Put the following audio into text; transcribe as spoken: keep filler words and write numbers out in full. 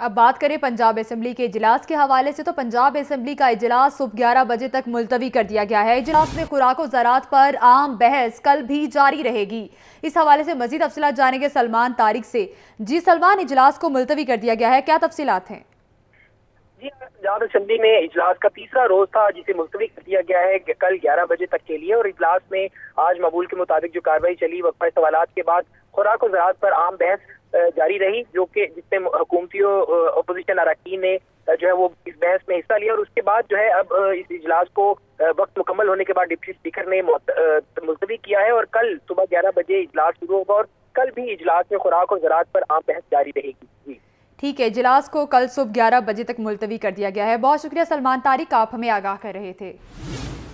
अब बात करें पंजाब असेंबली के इजलास के हवाले से, तो पंजाब असेंबली का इजलास सुबह ग्यारह बजे तक मुलतवी कर दिया गया है। इजलास में खुराक और ज़राअत पर आम बहस कल भी जारी रहेगी। इस हवाले से मजीद तफसीलात जानेंगे सलमान तारिक से। जी सलमान, इजलास को मुलतवी कर दिया गया है, क्या तफसीलात हैं? जी, पंजाब असेंबली में इजलास का तीसरा रोज था जिसे मुलतवी कर दिया गया है कल ग्यारह बजे तक के लिए। और इजलास में आज मबूल के मुताबिक जो कार्रवाई चली, वक्फा सवालात के बाद खुराक और ज़राअत पर आम बहस जारी रही, जो कि जिसमें हुकूमती अपोजिशन अरकान ने जो है वो इस बहस में हिस्सा लिया। और उसके बाद जो है अब इस इजलास को वक्त मुकम्मल होने के बाद डिप्टी स्पीकर ने मुलतवी किया है और कल सुबह ग्यारह बजे इजलास शुरू होगा और कल भी इजलास में खुराक और ज़राअत पर आम बहस जारी रहेगी। जी ठीक है, इजलास को कल सुबह ग्यारह बजे तक मुलतवी कर दिया गया है। बहुत शुक्रिया सलमान तारिक, आप हमें आगाह कर रहे थे।